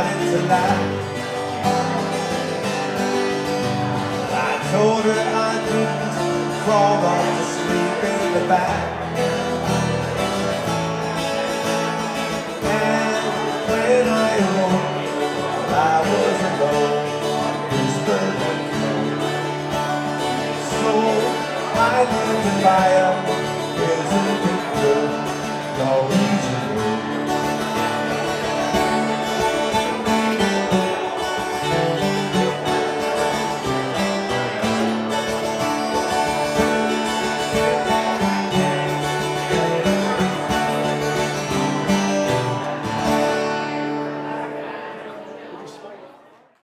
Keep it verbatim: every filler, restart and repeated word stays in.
started to laugh. I told her I didn't crawl off to sleep in the back. And when I awoke, I was alone, whispered. So I lived in fire.